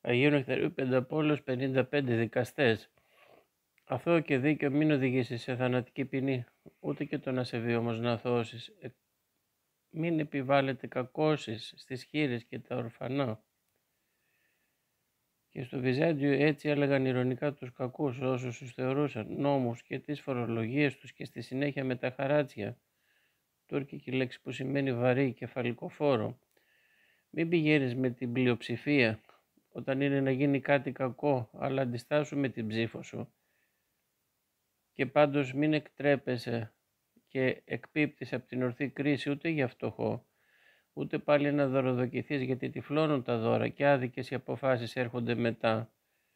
Αγίου Νεκταρίου Πενταπόλεως 55 δικαστές. Αθώο και δίκαιο μην οδηγήσεις σε θανατική ποινή, ούτε και τον ασεβή όμως να αθωώσεις. Μην επιβάλλετε κακώσεις στις χήρες και τα ορφανά. Και στο Βυζάντιο έτσι έλεγαν ειρωνικά τους κακούς, όσους τους θεωρούσαν νόμους και τις φορολογίες τους, και στη συνέχεια με τα χαράτσια, τουρκική λέξη που σημαίνει βαρύ, κεφαλικοφόρο. Μην πηγαίνεις με την πλειοψηφία όταν είναι να γίνει κάτι κακό, αλλά αντιστάσου με την ψήφο σου. Και πάντως μην εκτρέπεσαι και εκπίπτεις από την ορθή κρίση ούτε για φτωχό, ούτε πάλι να δωροδοκηθείς, γιατί τυφλώνουν τα δώρα και άδικες οι αποφάσεις έρχονται μετά.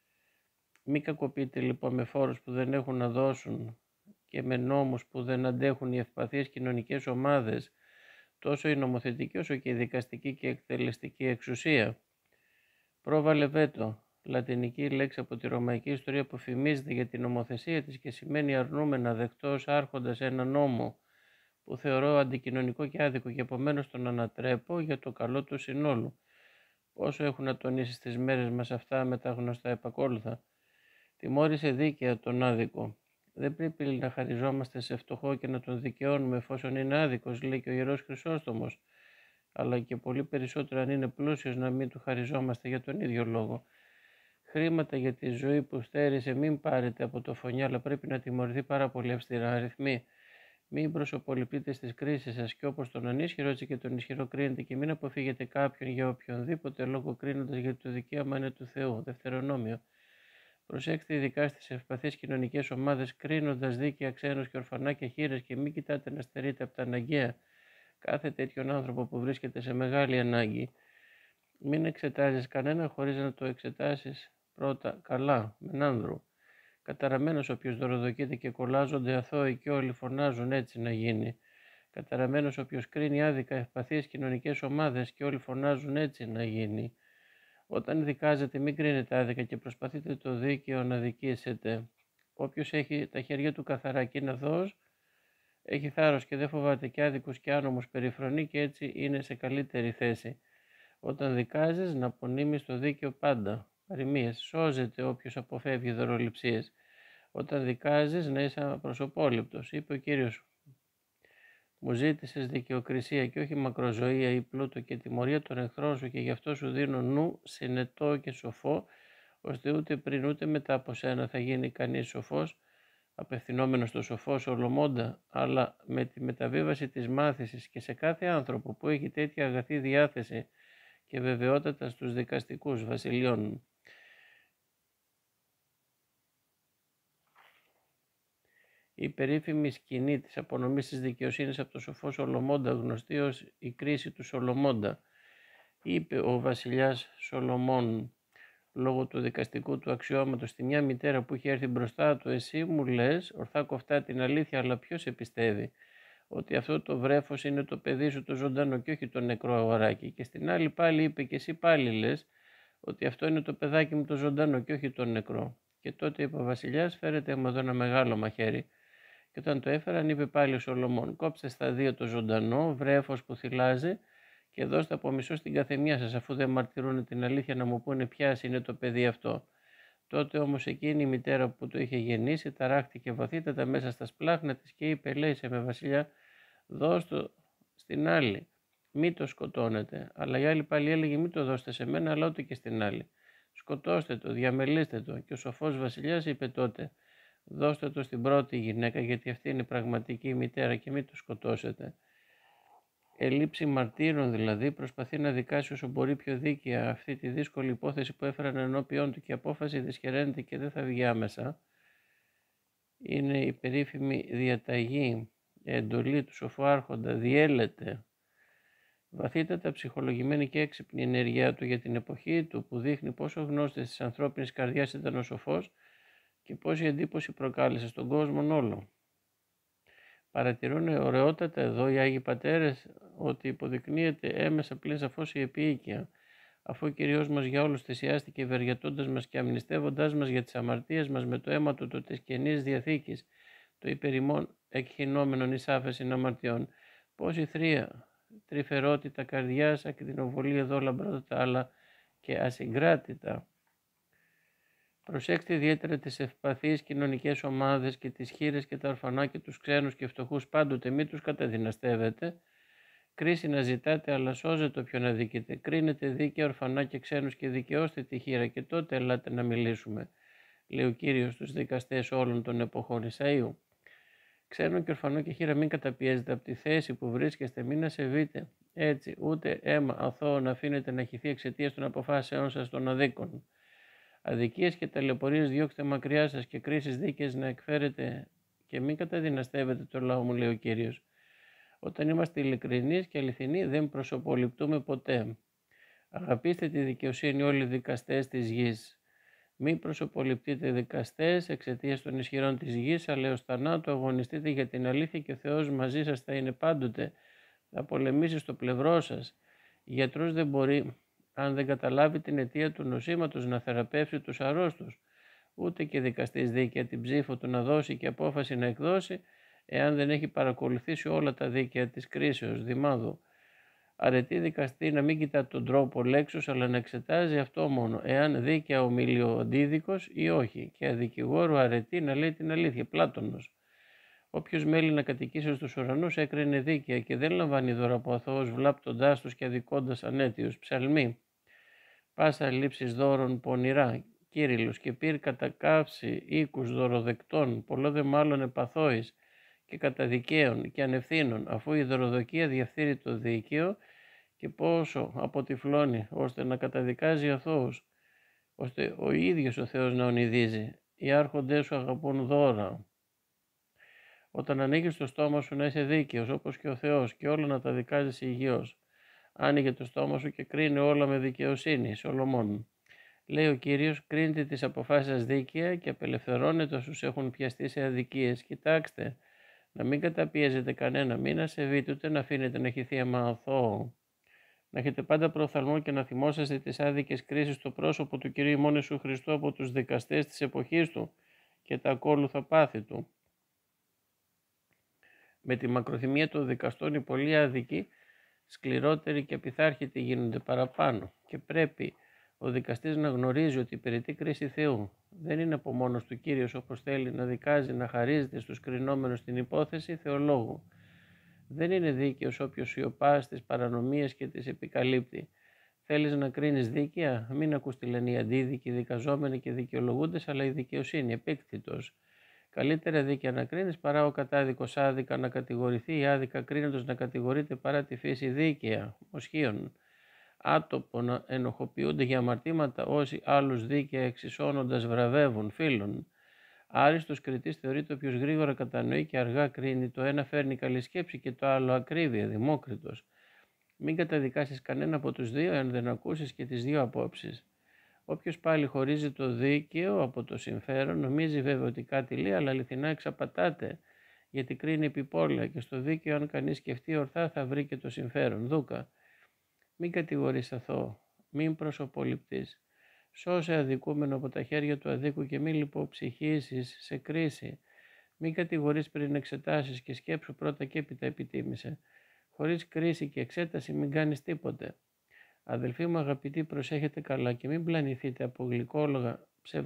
Μη κακοποιείτε λοιπόν με φόρους που δεν έχουν να δώσουν και με νόμους που δεν αντέχουν οι ευπαθείς κοινωνικές ομάδες, τόσο η νομοθετική όσο και η δικαστική και εκτελεστική εξουσία. Πρόβαλε βέτο, λατινική λέξη από τη ρωμαϊκή ιστορία που φημίζεται για την νομοθεσία της και σημαίνει αρνούμε να δεχτώ ως άρχοντας ένα νόμο που θεωρώ αντικοινωνικό και άδικο και επομένως τον ανατρέπω για το καλό του συνόλου. Πόσο έχουν να τονίσει στις μέρες μας αυτά με τα γνωστά επακόλουθα. Τιμώρησε δίκαια τον άδικο. Δεν πρέπει να χαριζόμαστε σε φτωχό και να τον δικαιώνουμε εφόσον είναι άδικος, λέει και ο Ιερός Χρυσόστομος, αλλά και πολύ περισσότερο αν είναι πλούσιος να μην του χαριζόμαστε για τον ίδιο λόγο. Χρήματα για τη ζωή που στέρισε μην πάρετε από το φωνιά, αλλά πρέπει να τιμωρηθεί πάρα πολύ αυστηρά. Αριθμοί. Μην προσωποληπτείτε στις κρίσεις σας, και όπως τον ανίσχυρο έτσι και τον ισχυρό κρίνετε, και μην αποφύγετε κάποιον για οποιονδήποτε λόγο, κρίνοντας γιατί το δικαίωμα είναι του Θεού. Δευτερονόμιο. Προσέξτε ειδικά στις ευπαθείς κοινωνικές ομάδες, κρίνοντας δίκαια ξένους και ορφανά και χήρες, και μην κοιτάτε να στερείτε από τα αναγκαία κάθε τέτοιον άνθρωπο που βρίσκεται σε μεγάλη ανάγκη. Μην εξετάζεις κανένα χωρίς να το εξετάσεις πρώτα καλά, μεν άνδρου. Καταραμένος όποιος δωροδοκείται και κολλάζονται αθώοι και όλοι φωνάζουν έτσι να γίνει. Καταραμένος όποιος κρίνει άδικα ευπαθείς κοινωνικές ομάδες και όλοι φωνάζουν έτσι να γίνει. Όταν δικάζετε μην κρίνετε άδικα και προσπαθείτε το δίκαιο να δικήσετε. Όποιος έχει τα χέρια του καθαρά και είναι αθώος, έχει θάρρος και δεν φοβάται και άδικους και άνομους περιφρονεί, και έτσι είναι σε καλύτερη θέση. Όταν δικάζεις να απονείμεις το δίκαιο πάντα. Παροιμίες. Σώζεται όποιος αποφεύγει δωροληψίες. Όταν δικάζεις να είσαι απροσωπόληπτος. Είπε ο Κύριος, μου ζήτησες δικαιοκρισία και όχι μακροζωία ή πλούτο και τιμωρία των εχθρών σου, και γι' αυτό σου δίνω νου συνετό και σοφό, ώστε ούτε πριν ούτε μετά από σένα θα γίνει κανείς σοφός, απευθυνόμενος στο σοφό Σολομώντα, αλλά με τη μεταβίβαση της μάθησης, και σε κάθε άνθρωπο που έχει τέτοια αγαθή διάθεση και βεβαιότατα στους δικαστικούς βασιλιών. Η περίφημη σκηνή της απονομής της δικαιοσύνης από το σοφό Σολομώντα, γνωστή ως η κρίση του Σολομώντα. Είπε ο βασιλιάς Σολομών, λόγω του δικαστικού του αξιώματος, στη μια μητέρα που είχε έρθει μπροστά του, εσύ μου λες ορθά κοφτά την αλήθεια, αλλά ποιος επιστεύει ότι αυτό το βρέφος είναι το παιδί σου το ζωντανό και όχι το νεκρό αγοράκι? Και στην άλλη πάλι είπε, και εσύ πάλι λες ότι αυτό είναι το παιδάκι μου το ζωντανό και όχι το νεκρό? Και τότε είπε ο βασιλιάς, φέρετε μου εδώ ένα μεγάλο μαχαίρι. Και όταν το έφεραν, είπε πάλι ο Σολομών, κόψτε στα δύο το ζωντανό βρέφος που θυλάζει και δώστε από μισό στην καθεμιά σας, αφού δεν μαρτυρούν την αλήθεια να μου πούνε ποια είναι το παιδί αυτό. Τότε όμως εκείνη η μητέρα που το είχε γεννήσει ταράχτηκε βαθύτατα μέσα στα σπλάχνα της και είπε, λέει σε με βασιλιά, δώσ' το στην άλλη, μη το σκοτώνετε. Αλλά η άλλη πάλι έλεγε, μη το δώστε σε μένα, αλλά ούτε και στην άλλη. Σκοτώστε το, διαμελήστε το. Και ο σοφός βασιλιάς είπε τότε, δώστε το στην πρώτη γυναίκα, γιατί αυτή είναι η πραγματική μητέρα, και μην το σκοτώσετε. Ελήψη μαρτύρων δηλαδή, προσπαθεί να δικάσει όσο μπορεί πιο δίκαια αυτή τη δύσκολη υπόθεση που έφεραν ενώπιον του, και η απόφαση δυσχεραίνεται και δεν θα βγει άμεσα. Είναι η περίφημη διαταγή, εντολή του σοφού άρχοντα, διέλεται. Βαθύτατα ψυχολογημένη και έξυπνη ενέργειά του για την εποχή του, που δείχνει πόσο γνώστης της ανθρώπινης καρδιάς ήταν ο σοφός και πόση εντύπωση προκάλεσε στον κόσμο όλο. Παρατηρούν ωραιότατα εδώ οι Άγιοι Πατέρες ότι υποδεικνύεται έμεσα πλην σαφώς η επίοικια, αφού ο Κυριός μας για όλους θυσιάστηκε, ευεργετώντας μας και αμνηστεύοντάς μας για τις αμαρτίες μας με το αίμα του της Καινής Διαθήκης, το υπερημών εκχυνόμενον εις άφεσιν αμαρτιών. Πόση θρία, τρυφερότητα καρδιάς, ακτινοβολία εδώ λαμπρότατα, αλλά και ασυγκράτητα Προσέξτε ιδιαίτερα τις ευπαθείς κοινωνικές ομάδες και τις χήρες και τα ορφανά και τους ξένους και φτωχούς πάντοτε, μην τους καταδυναστεύετε. Κρίση να ζητάτε, αλλά σώζετε όποιον αδικείτε. Κρίνετε δίκαια ορφανά και ξένους και δικαιώστε τη χήρα και τότε ελάτε να μιλήσουμε, λέει ο Κύριος στους δικαστές όλων των εποχών Ισαΐου. Ξένο και ορφανό και χήρα μην καταπιέζετε από τη θέση που βρίσκεστε, μην ασεβείτε έτσι, ούτε αίμα αθώο να αφήνετε να χυθεί εξαιτίας των αποφάσεών σας των αδίκων. Αδικίες και ταλαιπωρίες διώξτε μακριά σας και κρίσεις δίκαιες να εκφέρετε και μην καταδυναστεύετε το λαό μου, λέει ο Κύριος. Όταν είμαστε ειλικρινείς και αληθινοί δεν προσωποληπτούμε ποτέ. Αγαπήστε τη δικαιοσύνη όλοι οι δικαστές της γης. Μην προσωποληπτείτε δικαστές εξαιτίας των ισχυρών της γης, αλλά έως θανάτου αγωνιστείτε για την αλήθεια και ο Θεός μαζί σας θα είναι πάντοτε. Θα πολεμήσει στο πλευρό σας. Γιατρός δεν μπορεί, αν δεν καταλάβει την αιτία του νοσήματος, να θεραπεύσει τους αρρώστους. Ούτε και δικαστής δίκαια την ψήφο του να δώσει και απόφαση να εκδώσει, εάν δεν έχει παρακολουθήσει όλα τα δίκαια της κρίσεως δημάδου. Αρετή δικαστή να μην κοιτά τον τρόπο λέξους, αλλά να εξετάζει αυτό μόνο, εάν δίκαια ομιλεί ο αντίδικος ή όχι, και αδικηγόρου αρετή να λέει την αλήθεια. Πλάτωνος. Όποιος μέλει να κατοικήσει στους ουρανούς έκρινε δίκαια και δεν λαμβάνει δώρα από αθώους, βλάπτοντάς τους και αδικώντας ανέτειους. Ψαλμή. Πάσα λήψης δώρων πονηρά. Κύριλλος και πήρ κατά καύση οίκους δωροδεκτών, πολλό δε μάλλον επαθώης και καταδικαίων και ανευθύνων, αφού η δωροδοκία διαφθείρει το δίκαιο και πόσο αποτυφλώνει ώστε να καταδικάζει αθώους, ώστε ο ίδιος ο Θεός να ονειδίζει. Οι άρχοντές σου αγαπούν δώρα. Όταν ανοίγεις το στόμα σου να είσαι δίκαιος όπως και ο Θεός και όλα να τα δικάζεις υγιώς. Άνοιγε το στόμα σου και κρίνε όλα με δικαιοσύνη. Σολομών. Λέει ο Κύριος, κρίνετε τις αποφάσεις σας δίκαια και απελευθερώνετε όσους έχουν πιαστεί σε αδικίες. Κοιτάξτε, να μην καταπιέζετε κανένα, μην ασεβείτε ούτε να αφήνετε να χυθεί αίμα αθώο. Να έχετε πάντα προθαλμό και να θυμόσαστε τις άδικες κρίσεις στο πρόσωπο του Κυρίου ημών Ιησού Χριστού από τους δικαστές της εποχής του και τα ακόλουθα πάθη του. Με τη μακροθυμία των δικαστών οι πολλοί άδικοι, σκληρότεροι και απειθάρχητοι γίνονται παραπάνω και πρέπει ο δικαστής να γνωρίζει ότι υπηρετεί κρίση Θεού. Δεν είναι από μόνος του Κύριος όπως θέλει να δικάζει, να χαρίζεται στους κρινόμενους την υπόθεση θεολόγου. Δεν είναι δίκαιος όποιος σιωπά τις παρανομίες και τις επικαλύπτει. Θέλεις να κρίνεις δίκαια, μην ακούς τη λένε οι αντίδικοι, δικαζόμενοι και δικαιολογούντες, αλλά η δικαιοσύνη, επίκτητος. Καλύτερα δίκαια να κρίνεις παρά ο κατάδικος άδικα να κατηγορηθεί ή άδικα κρίνοντος να κατηγορείται παρά τη φύση δίκαια, μοσχίων. Άτοπο να ενοχοποιούνται για αμαρτήματα όσοι άλλους δίκαια εξισώνοντας βραβεύουν, φίλων. Άριστος κριτής θεωρείται όποιος γρήγορα κατανοεί και αργά κρίνει, το ένα φέρνει καλή σκέψη και το άλλο ακρίβεια, Δημόκριτος. Μην καταδικάσεις κανένα από τους δύο, αν δεν ακούσεις και τις δύο απόψεις. Όποιος πάλι χωρίζει το δίκαιο από το συμφέρον, νομίζει βέβαια ότι κάτι λέει, αλλά αληθινά εξαπατάται, γιατί κρίνει επιπόλαια και στο δίκαιο, αν κανείς σκεφτεί ορθά, θα βρει και το συμφέρον. Δούκα. Μην κατηγορείς αθώο, μην προσωποληπτείς. Σώσε αδικούμενο από τα χέρια του αδίκου και μην λιποψυχήσεις σε κρίση. Μην κατηγορείς πριν εξετάσεις και σκέψου πρώτα και έπειτα επιτίμησε. Χωρίς κρίση και εξέταση μην κάνεις τίποτε. Αδελφοί μου αγαπητοί, προσέχετε καλά και μην πλανηθείτε από γλυκόλογα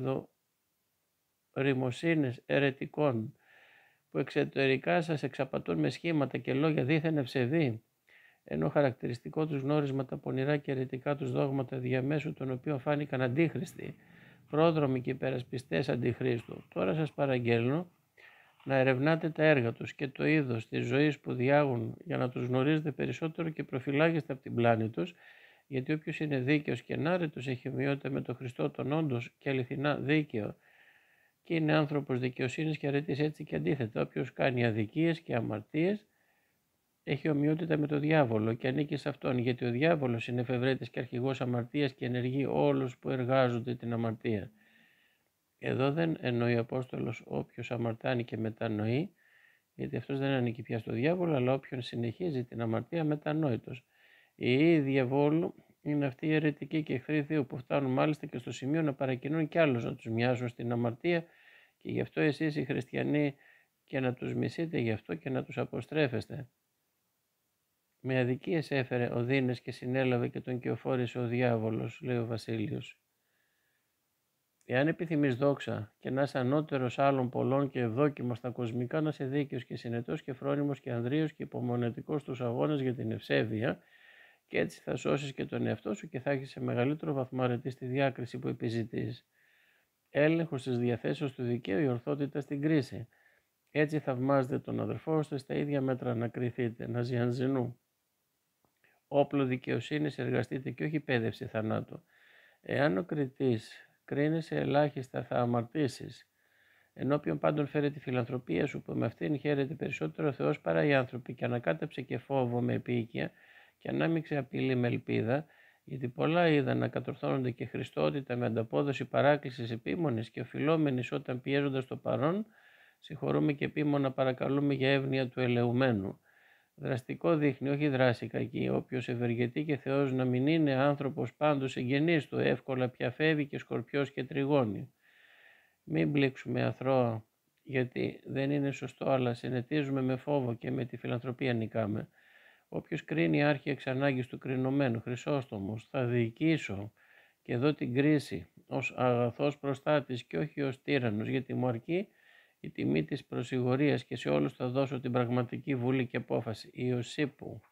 ψευδορημοσύνες αιρετικών που εξωτερικά σας εξαπατούν με σχήματα και λόγια δίθεν ευσεβή, ενώ χαρακτηριστικό τους γνώρισμα τα πονηρά και αιρετικά τους δόγματα διαμέσου των οποίων φάνηκαν αντίχριστοι, πρόδρομοι και υπερασπιστές αντιχρίστου. Τώρα σας παραγγέλνω να ερευνάτε τα έργα τους και το είδος της ζωής που διάγουν για να τους γνωρίζετε περισσότερο και προφυλάγεστε από την πλάνη τους, γιατί όποιος είναι δίκαιος και ενάρετος έχει ομοιότητα με τον Χριστό τον όντως και αληθινά δίκαιο και είναι άνθρωπος δικαιοσύνης και αρετής, έτσι και αντίθετα. Όποιος κάνει αδικίες και αμαρτίες έχει ομοιότητα με τον διάβολο και ανήκει σε αυτόν, γιατί ο διάβολος είναι εφευρέτης και αρχηγός αμαρτίας και ενεργεί όλους που εργάζονται την αμαρτία. Εδώ δεν εννοεί ο Απόστολος όποιος αμαρτάνει και μετανοεί, γιατί αυτός δεν ανήκει πια στο διάβολο, αλλά όποιον συνεχίζει την αμαρτία μετανόητος. Οι διαβόλου είναι αυτοί οι αιρετικοί και εχθροί Θεού που φτάνουν μάλιστα και στο σημείο να παρακινούν κι άλλους να τους μοιάζουν στην αμαρτία, και γι' αυτό εσείς οι χριστιανοί και να τους μισείτε γι' αυτό και να τους αποστρέφεστε. Με αδικίες έφερε ο Δίνες και συνέλαβε και τον κυοφόρησε ο διάβολος, λέει ο Βασίλειος. Εάν επιθυμείς δόξα και να είσαι ανώτερος άλλων πολλών και ευδόκιμος στα κοσμικά, να είσαι δίκαιος και συνετός και φρόνιμος και ανδρείος και υπομονετικός στους αγώνες για την ευσέβεια, και έτσι θα σώσεις και τον εαυτό σου και θα έχεις σε μεγαλύτερο βαθμό αρετή στη διάκριση που επιζητείς. Έλεγχος της διαθέσεως του δικαίου, η ορθότητα στην κρίση. Έτσι θαυμάζετε τον αδερφό ώστε στα ίδια μέτρα να κριθείτε, να ζιανζινού. Όπλο δικαιοσύνης εργαστείτε και όχι πέδευση θανάτου. Εάν ο κριτής κρίνεσαι ελάχιστα, θα αμαρτήσεις. Ενώπιον πάντων φέρε τη φιλανθρωπία σου, που με αυτήν χαίρεται περισσότερο ο Θεός παρά οι άνθρωποι, και ανακάτεψε και φόβο με επίοικια και ανάμειξε απειλή με ελπίδα, γιατί πολλά είδαν να κατορθώνονται και χριστότητα με ανταπόδοση παράκλησης επίμονης και οφειλόμενης όταν πιέζοντας το παρόν, συγχωρούμε και επίμονα παρακαλούμε για εύνοια του ελεουμένου. Δραστικό δείχνει, όχι δράση κακή. Όποιος ευεργετεί και Θεός να μην είναι άνθρωπος πάντως εγγενής του, εύκολα πια φεύγει και σκορπιός και τριγώνει. Μην μπλήξουμε αθρώα, γιατί δεν είναι σωστό, αλλά συνετίζουμε με φόβο και με τη φιλανθρωπία νικάμε. Όποιος κρίνει άρχη εξ ανάγκης του κρινομένου, Χρυσόστομος, θα διοικήσω και δω την κρίση ως αγαθός προστάτης και όχι ως τύραννος, γιατί μου αρκεί η τιμή της προσιγορίας και σε όλους θα δώσω την πραγματική βούλη και απόφαση. Ιωσήπου.